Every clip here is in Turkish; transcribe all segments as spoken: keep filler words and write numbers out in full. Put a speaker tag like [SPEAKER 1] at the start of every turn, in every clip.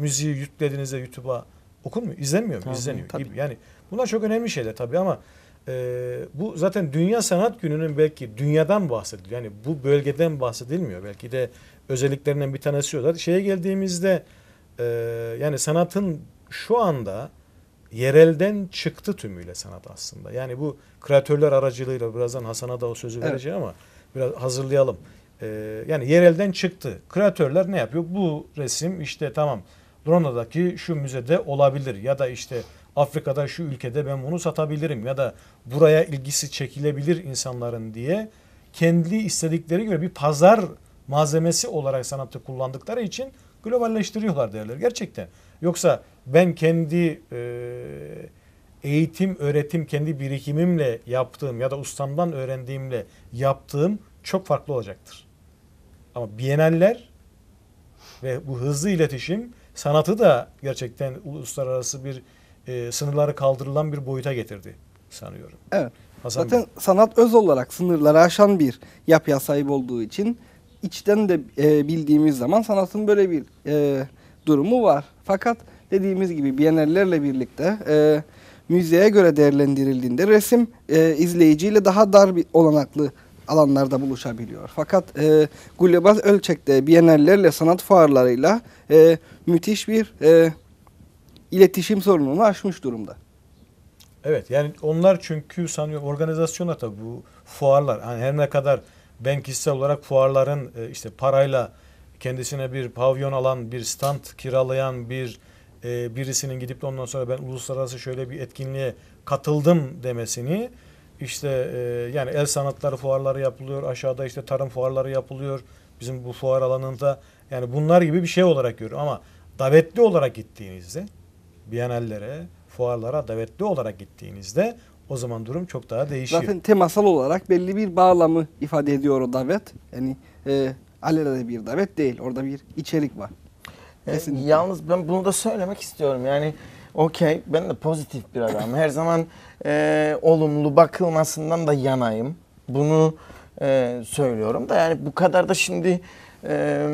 [SPEAKER 1] müziği yüklediğinizde YouTube'a okunmuyor, izlenmiyor mu?
[SPEAKER 2] Tabii,
[SPEAKER 1] İzleniyor
[SPEAKER 2] tabii.
[SPEAKER 1] gibi. Yani bunlar çok önemli şeyler tabii ama e, bu zaten Dünya Sanat Günü'nün belki dünyadan bahsediliyor. Yani bu bölgeden bahsedilmiyor. Belki de özelliklerinden bir tanesi o. Zaten şeye geldiğimizde e, yani sanatın şu anda yerelden çıktı tümüyle sanat aslında. Yani bu kreatörler aracılığıyla birazdan Hasan'a da o sözü
[SPEAKER 2] Evet.
[SPEAKER 1] vereceğim ama biraz hazırlayalım. Ee, yani yerelden çıktı. Kreatörler ne yapıyor? Bu resim işte tamam Londra'daki şu müzede olabilir ya da işte Afrika'da şu ülkede ben bunu satabilirim ya da buraya ilgisi çekilebilir insanların diye kendi istedikleri göre bir pazar malzemesi olarak sanatı kullandıkları için globalleştiriyorlar değerleri gerçekten. Yoksa ben kendi e, eğitim, öğretim, kendi birikimimle yaptığım ya da ustamdan öğrendiğimle yaptığım çok farklı olacaktır. Ama Biennaller ve bu hızlı iletişim sanatı da gerçekten uluslararası bir e, sınırları kaldırılan bir boyuta getirdi sanıyorum.
[SPEAKER 2] Evet.
[SPEAKER 1] Hasan
[SPEAKER 2] Zaten
[SPEAKER 1] Bey.
[SPEAKER 2] sanat öz olarak sınırları aşan bir yapıya sahip olduğu için içten de e, bildiğimiz zaman sanatın böyle bir e, durumu var. Fakat dediğimiz gibi Biennallerle birlikte e, müzeye göre değerlendirildiğinde resim e, izleyiciyle daha dar bir olanaklı alanlarda buluşabiliyor. Fakat e, global ölçekte Biennallerle sanat fuarlarıyla e, müthiş bir e, iletişim sorununu aşmış durumda.
[SPEAKER 1] Evet yani onlar çünkü sanıyorum organizasyonlar tabii bu fuarlar. Hani her ne kadar ben kişisel olarak fuarların e, işte parayla kendisine bir pavyon alan, bir stand kiralayan bir e, birisinin gidip de ondan sonra ben uluslararası şöyle bir etkinliğe katıldım demesini işte e, yani el sanatları fuarları yapılıyor. Aşağıda işte tarım fuarları yapılıyor. Bizim bu fuar alanında yani bunlar gibi bir şey olarak görüyorum ama davetli olarak gittiğinizde Biennallere, fuarlara davetli olarak gittiğinizde o zaman durum çok daha değişiyor.
[SPEAKER 2] Zaten temasal olarak belli bir bağlamı ifade ediyor o davet. Yani e, alelade bir davet değil. Orada bir içerik var.
[SPEAKER 3] E,
[SPEAKER 2] Kesinlikle.
[SPEAKER 3] yalnız ben bunu da söylemek istiyorum. Yani okey ben de pozitif bir adamım. Her zaman e, olumlu bakılmasından da yanayım. Bunu e, söylüyorum da yani bu kadar da şimdi e,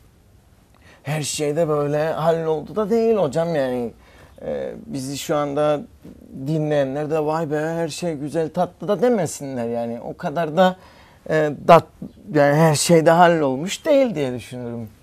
[SPEAKER 3] her şeyde böyle halloldu da değil hocam yani. E, bizi şu anda dinleyenler de vay be her şey güzel tatlı da demesinler yani. O kadar da e, dat, yani her şeyde hallolmuş değil diye düşünüyorum.